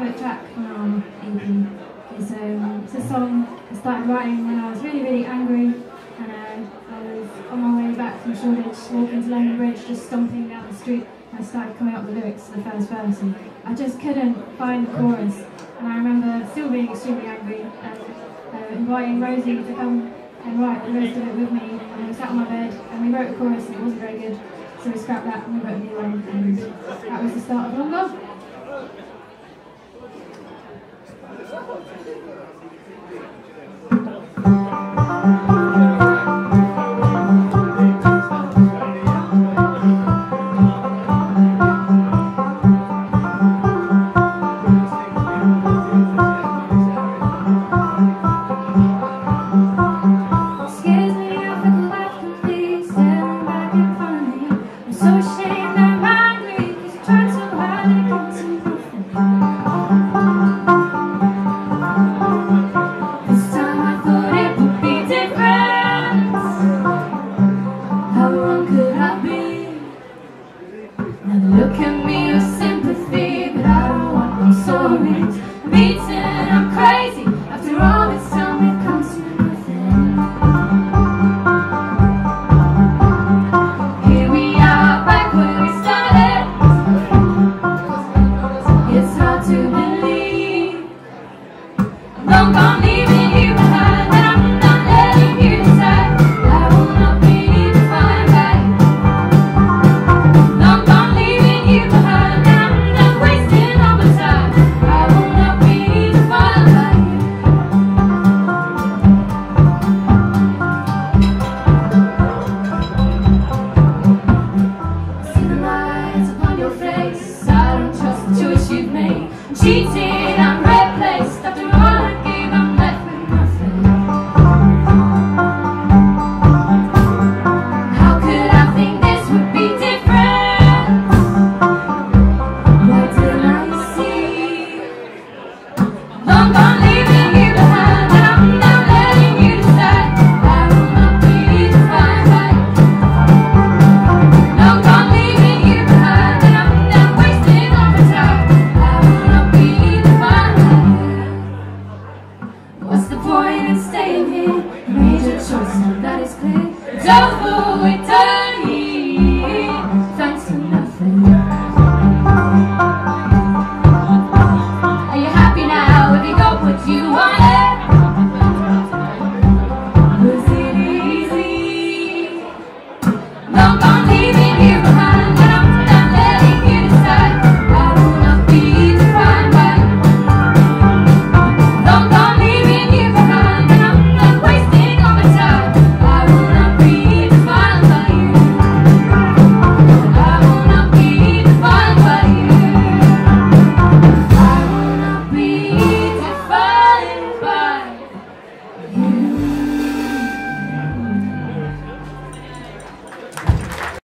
favourite track from our EP. It's a song I started writing when I was really angry, and I was on my way back from Shoreditch, walking to London Bridge, just stomping down the street. I started coming up with the lyrics to the first verse, and I just couldn't find the chorus. And I remember still being extremely angry and inviting Rosie to come and write the rest of it with me. And we sat on my bed and we wrote a chorus, and it wasn't very good, so we scrapped that and we wrote a new one, and that was the start of Long Love. Look at me with sympathy, but I don't want no stories. I'm eating, I'm crazy. After all this time, it comes to nothing. Here we are, back where we started. It's hard to believe I'm gone, leaving you behind, and I'm not letting you decide. I will not be defined by you. I'm gone, leaving you behind, and I'm not wasting all my time. I will not be defined by you. I see the lights upon your face. I don't trust the choice you've made. Cheating.